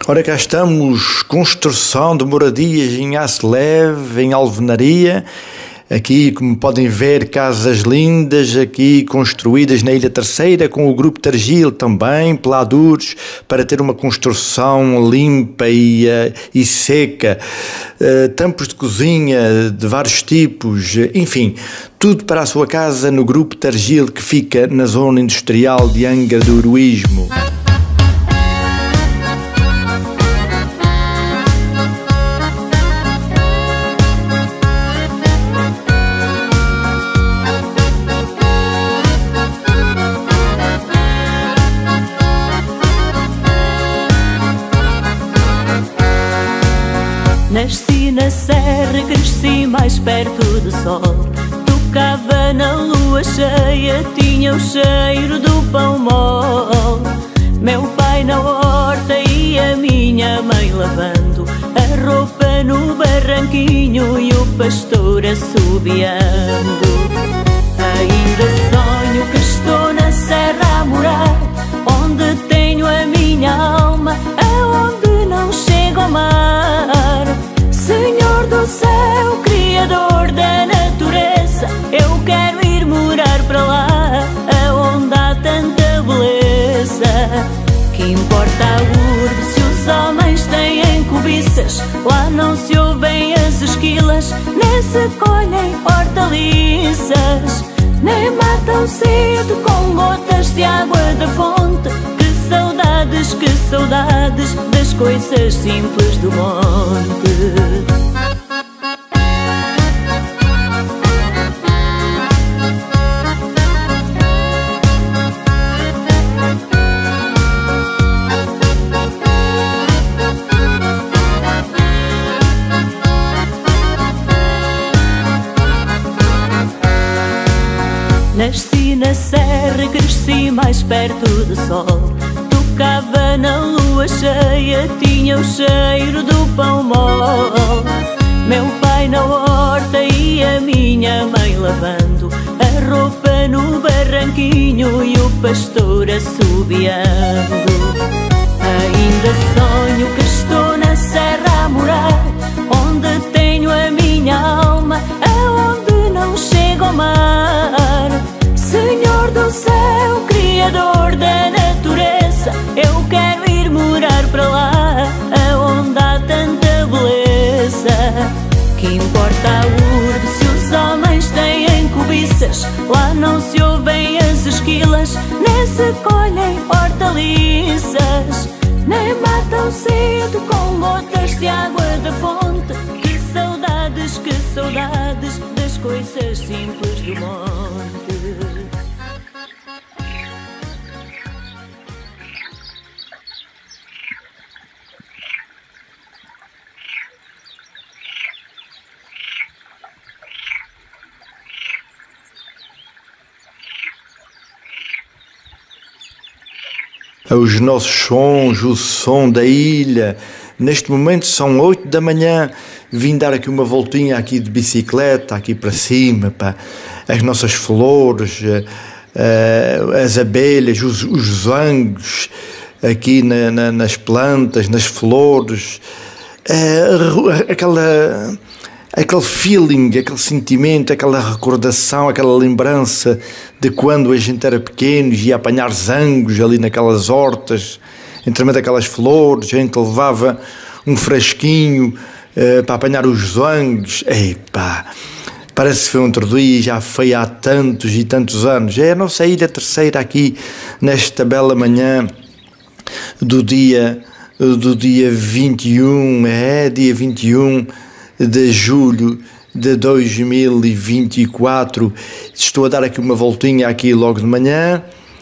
Ora, cá estamos, construção de moradias em aço leve, em alvenaria. Aqui, como podem ver, casas lindas aqui construídas na Ilha Terceira, com o grupo Targil também, peladures, para ter uma construção limpa e seca. Tampos de cozinha de vários tipos, enfim, tudo para a sua casa no grupo Targil, que fica na zona industrial de Angra do Heroísmo. Nasci na serra, cresci mais perto do sol. Tocava na lua cheia, tinha o cheiro do pão mole. Meu pai na horta e a minha mãe lavando a roupa no barranquinho e o pastor assobiando. Ainda sonho que estou na serra a morar, onde tenho a minha alma, aonde não chego ao mar. Senhor do céu, Criador da natureza, eu quero ir morar para lá, aonde há tanta beleza. Que importa a urbe se os homens têm cobiças? Lá não se ouvem as esquilas, nem se colhem hortaliças, nem matam cedo com gotas de água da fonte. Que saudades das coisas simples do monte. Nasci na serra, cresci mais perto do sol. Tocava na lua cheia, tinha o cheiro do pão mole. Meu pai na horta e a minha mãe lavando a roupa no barranquinho e o pastor assobiando. Ainda sonho que estou na serra a morar, onde tenho a minha alma, aonde não chego ao mar. Senhor do céu, Criador da natureza, eu quero ir morar para lá, aonde há tanta beleza. Que importa a urbe se os homens têm cobiças? Lá não se ouvem as esquilas, nem se colhem hortaliças, nem matam cedo com gotas de água da fonte. Que saudades das coisas simples do monte. Os nossos sons, o som da ilha. Neste momento são 8 da manhã. Vim dar aqui uma voltinha aqui de bicicleta, aqui para cima, para as nossas flores, as abelhas, os zangos, aqui nas plantas, nas flores. Aquele feeling, aquele sentimento, aquela recordação, aquela lembrança de quando a gente era pequeno e ia apanhar zangos ali naquelas hortas, entre meio daquelas flores. A gente levava um frasquinho para apanhar os zangos. Epá, parece que foi outro dia, já foi há tantos e tantos anos. É a nossa Ilha Terceira aqui, nesta bela manhã do dia 21, dia 21 de julho de 2024. Estou a dar aqui uma voltinha aqui logo de manhã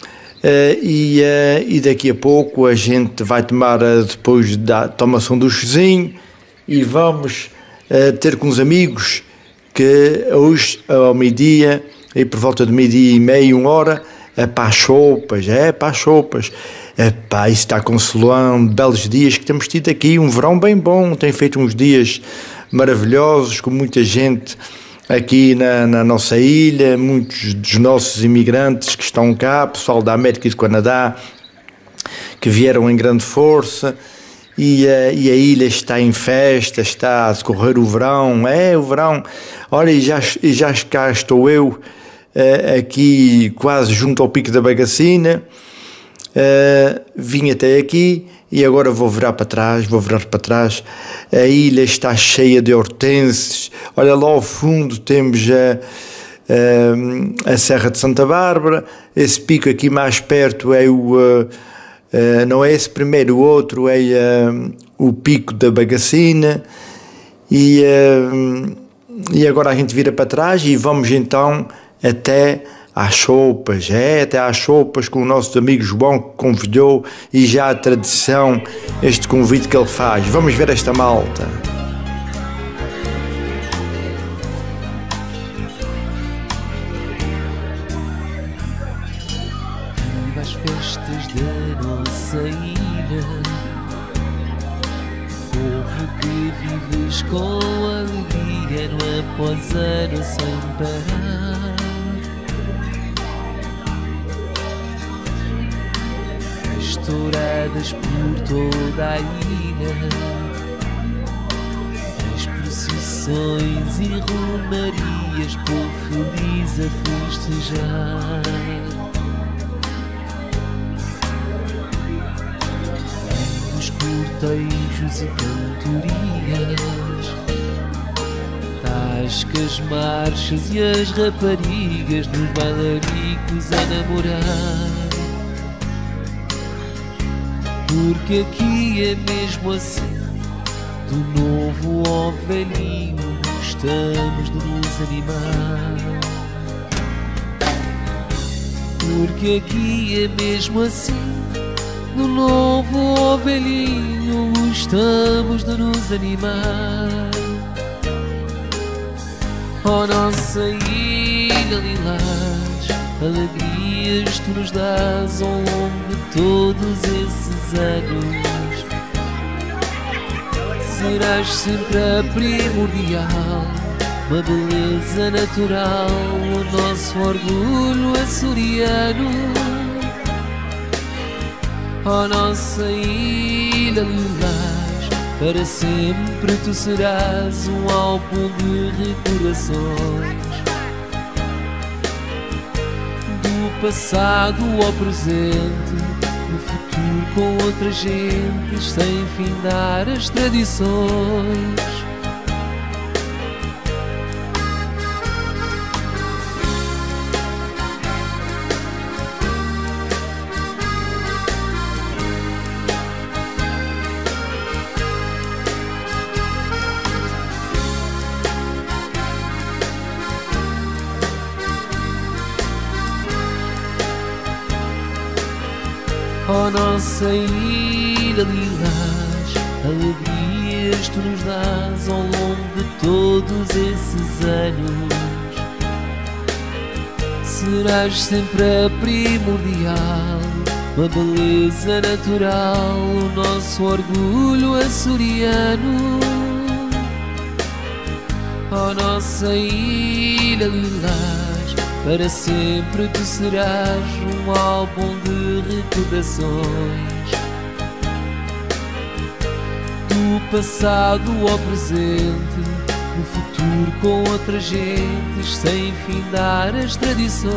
e daqui a pouco a gente vai tomar, depois da tomação do chazinho, e vamos ter com os amigos, que hoje ao meio-dia, e por volta de meio-dia e meio, 1h, para as sopas, para as sopas. Epá, isso está consolando, belos dias que temos tido aqui, um verão bem bom, tem feito uns dias maravilhosos, com muita gente aqui na nossa ilha, muitos dos nossos imigrantes que estão cá, pessoal da América e do Canadá, que vieram em grande força, e a ilha está em festa, está a decorrer o verão, o verão. Olha, e já cá estou eu, aqui quase junto ao Pico da Bagacina. Vim até aqui e agora vou virar para trás. A ilha está cheia de hortenses. Olha, lá ao fundo temos a Serra de Santa Bárbara. Esse pico aqui mais perto é não é esse primeiro, o outro é o Pico da Bagacina. E agora a gente vira para trás e vamos então até às sopas, até às sopas, com o nosso amigo João, que convidou, e já a tradição, este convite que ele faz. Vamos ver esta malta. Viva as festas da nossa ilha, povo que vives com alegria, ano após ano sem parar. Touradas por toda a ilha, as procissões e romarias, povo feliz a festejar. Os cortejos e cantorias, tascas, marchas e as raparigas nos bailaricos a namorar. Porque aqui é mesmo assim, do novo ao velhinho, gostamos de nos animar. Porque aqui é mesmo assim, do novo ao velhinho, gostamos de nos animar. Oh, nossa ilha lilás, alegrias tu nos dás ao longo de todos esses anos. Serás sempre a primordial, uma beleza natural, o nosso orgulho açoriano. Oh, nossa ilha lilás, para sempre tu serás um álbum de recordações, passado ao presente, no futuro com outras gentes, sem findar as tradições. Oh, nossa ilha lilás, alegrias tu nos dás ao longo de todos esses anos. Serás sempre a primordial, uma beleza natural, o nosso orgulho açoriano. Oh, nossa ilha lilás, para sempre tu serás um álbum de recordações, do passado ao presente, no futuro com outras gentes, sem findar as tradições.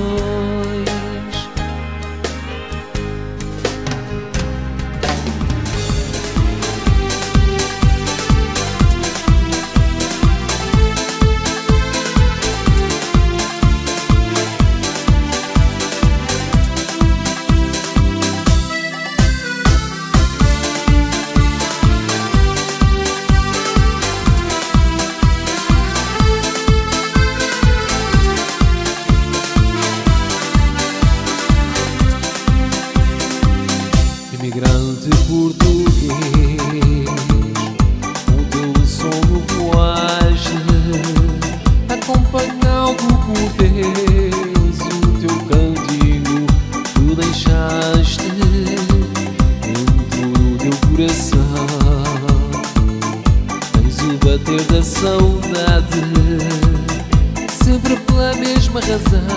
Imigrante português, o teu som voage, acompanhado por Deus, o teu cântico tu deixaste dentro do teu coração. Tens o bater da saudade, sempre pela mesma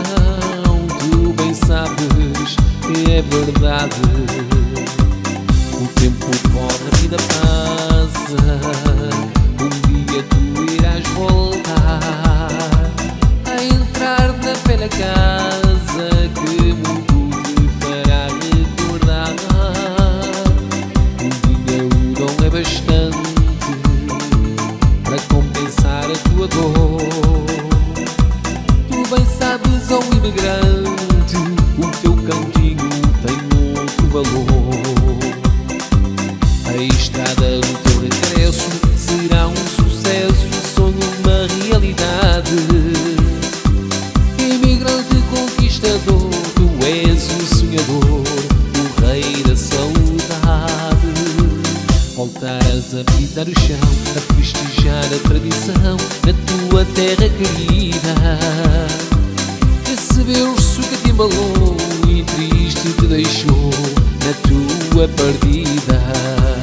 razão, tu bem sabes que é verdade. O tempo corre, a vida passa. Um dia tu irás voltar a entrar na velha casa que muito te fará recordar. O dinheiro não é bastante para compensar a tua dor. Tu bem sabes, ó imigrante, o teu cantinho tem outro valor. A estrada do teu regresso será um sucesso, um sonho, uma realidade. Imigrante conquistador, tu és o sonhador, o rei da saudade. Voltarás a pisar o chão, a festejar a tradição na tua terra querida. Esse berço que te embalou e triste te deixou na tua partida.